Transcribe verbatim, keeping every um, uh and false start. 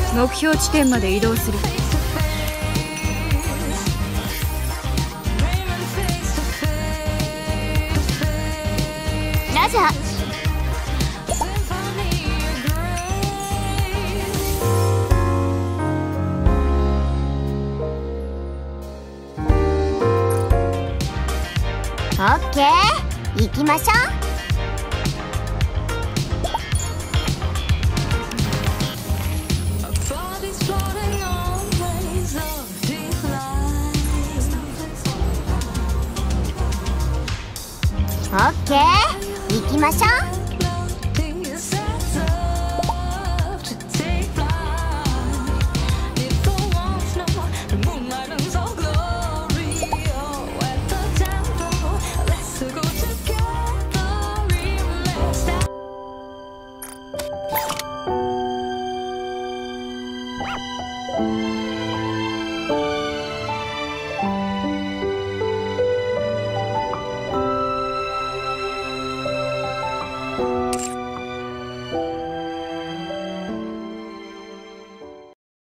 目標地点まで移動する。 ラジャー。オッケー、行きましょう。オッケー、行きましょう。 you